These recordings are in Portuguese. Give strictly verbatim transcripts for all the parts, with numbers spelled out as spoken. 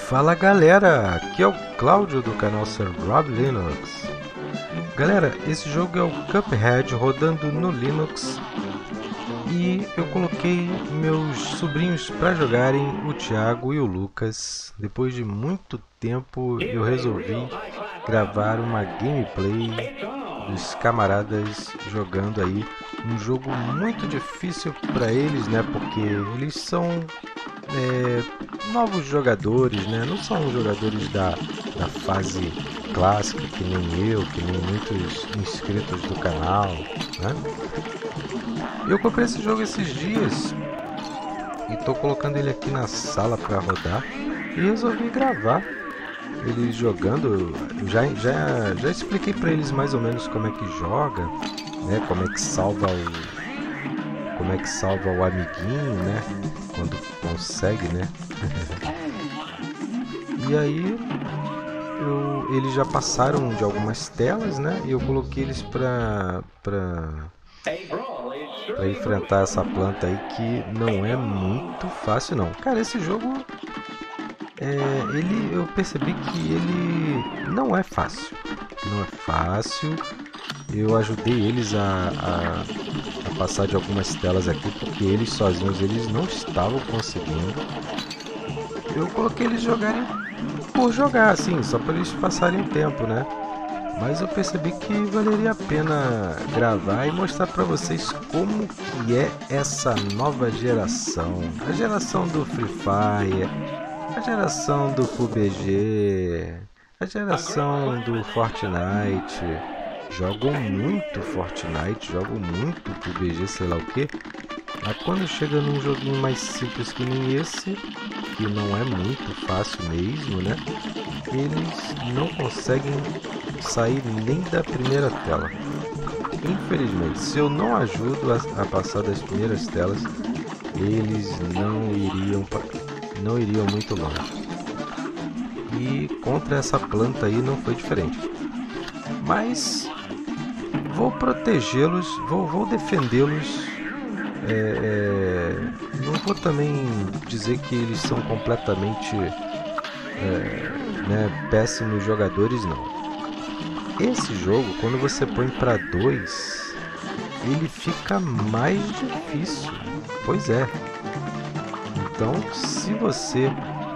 Fala galera, aqui é o Cláudio do canal Sir Rob Linux. Galera, esse jogo é o Cuphead rodando no Linux e eu coloquei meus sobrinhos para jogarem, o Thiago e o Lucas. Depois de muito tempo eu resolvi gravar uma gameplay dos camaradas jogando aí um jogo muito difícil para eles, né? Porque eles são é, novos jogadores, né? Não são jogadores da, da fase clássica, que nem eu, que nem muitos inscritos do canal, né? Eu comprei esse jogo esses dias e tô colocando ele aqui na sala para rodar e resolvi gravar eles jogando. Já, já, já expliquei para eles mais ou menos como é que joga, né? Como é que salva o como é que salva o amiguinho, né? Quando consegue, né? E aí eu, eles já passaram de algumas telas, né? E eu coloquei eles para para para enfrentar essa planta aí, que não é muito fácil não. Cara, esse jogo é, ele, eu percebi que ele não é fácil. Não é fácil. Eu ajudei eles a, a, a passar de algumas telas aqui, porque eles sozinhos eles não estavam conseguindo. Eu coloquei eles jogarem por jogar, assim, só para eles passarem o tempo, né? Mas eu percebi que valeria a pena gravar e mostrar para vocês como que é essa nova geração. A geração do Free Fire, a geração do P U B G, a geração do Fortnite. Jogam muito Fortnite, jogam muito P U B G, sei lá o que. Mas quando chega num joguinho mais simples que nem esse, que não é muito fácil mesmo, né? Eles não conseguem sair nem da primeira tela. Infelizmente, se eu não ajudo a, a passar das primeiras telas, eles não iriam, não iriam muito longe. E contra essa planta aí não foi diferente. Mas vou protegê-los, vou, vou defendê-los. É, é, não vou também dizer que eles são completamente é, né, péssimos jogadores, não. Esse jogo, quando você põe para dois, ele fica mais difícil. Pois é. Então, se você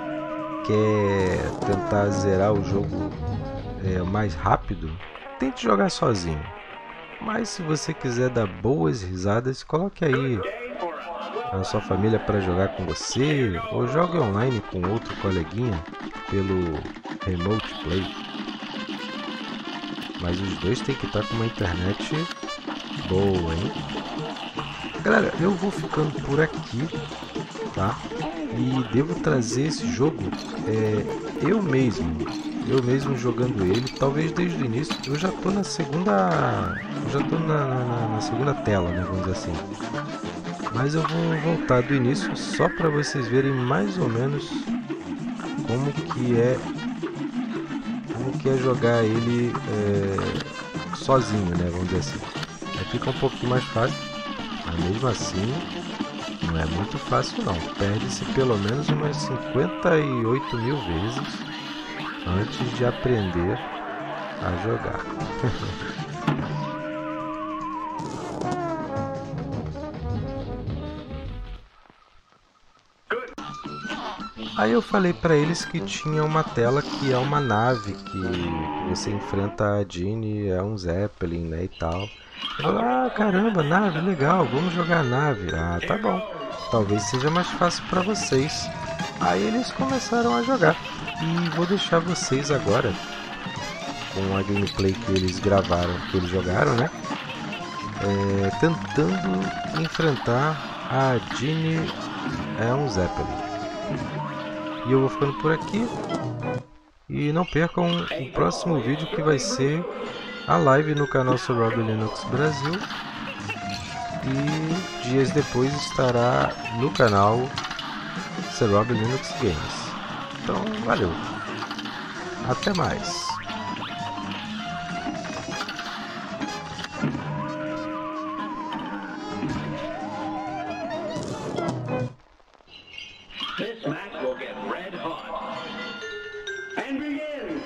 quer tentar zerar o jogo é, mais rápido, tente jogar sozinho. Mas se você quiser dar boas risadas, coloque aí a sua família para jogar com você, ou jogue online com outro coleguinha pelo Remote Play. Mas os dois tem que estar com uma internet boa, hein? Galera, eu vou ficando por aqui, tá? E devo trazer esse jogo é, eu mesmo. Eu mesmo jogando ele, talvez desde o início. Eu já tô na segunda, eu já tô na, na, na segunda tela, né, vamos dizer assim. Mas eu vou voltar do início só para vocês verem mais ou menos como que é, como que é jogar ele é, sozinho, né, vamos dizer assim. Aí fica um pouquinho mais fácil, mas mesmo assim não é muito fácil não. Perde-se pelo menos umas cinquenta e oito mil vezes antes de aprender a jogar. Aí eu falei para eles que tinha uma tela que é uma nave, que você enfrenta a Jeanne, é um Zeppelin, né, e tal. Eu falei, ah, caramba, nave, legal, vamos jogar a nave. Ah, tá bom, talvez seja mais fácil para vocês. Aí eles começaram a jogar. E vou deixar vocês agora com a gameplay que eles gravaram, que eles jogaram, né? É, tentando enfrentar a Jeanne é um Zeppelin. E eu vou ficando por aqui. E não percam o próximo vídeo, que vai ser a live no canal Sir Rob Linux Brasil. E dias depois estará no canal Sir Rob Linux Games. Então, valeu. Até mais. This match will get red hot. And begin.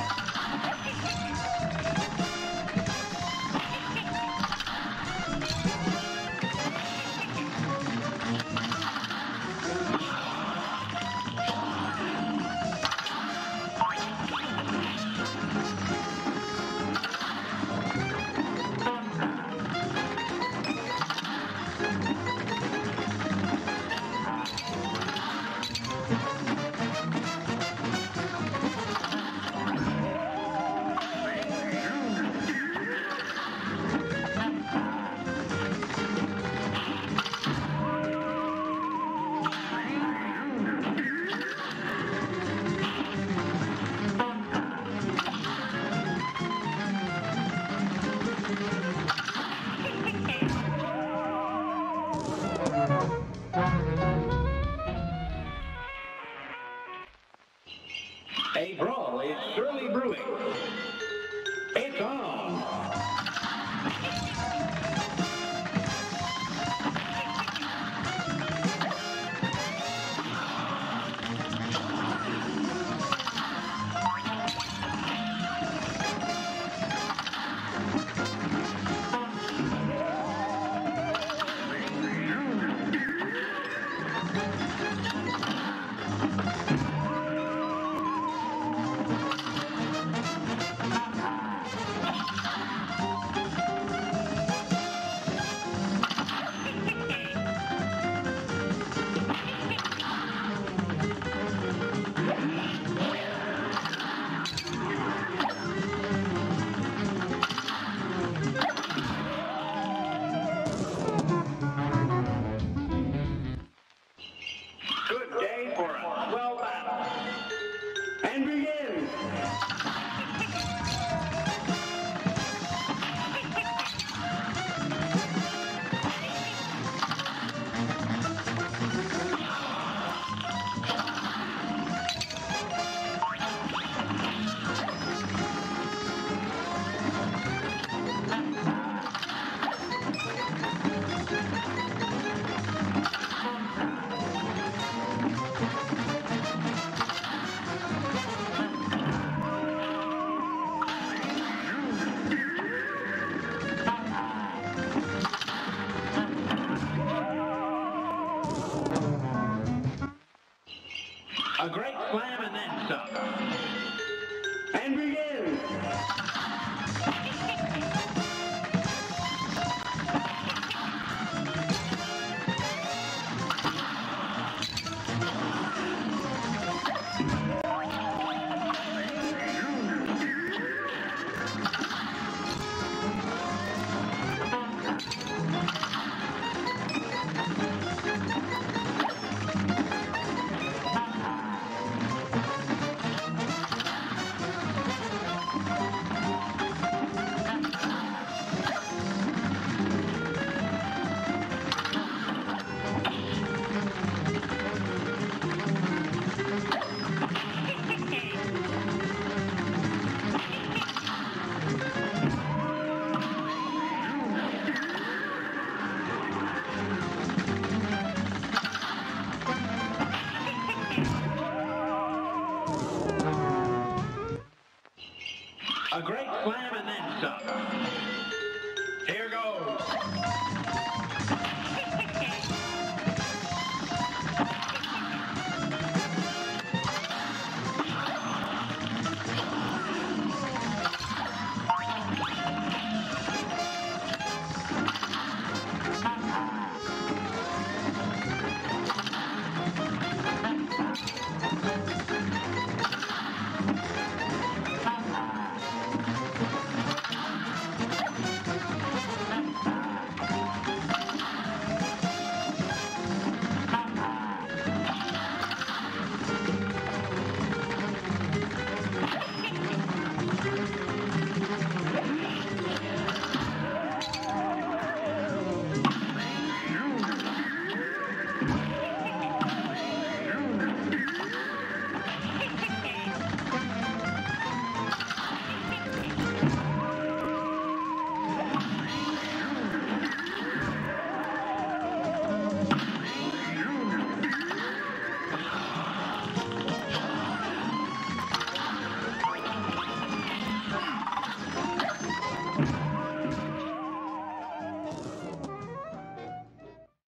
A brawl is surely brewing. It's on. Good day for a swell battle. And begin. A great slam and then some. And begin. A great slam and then some. Here goes. Bye.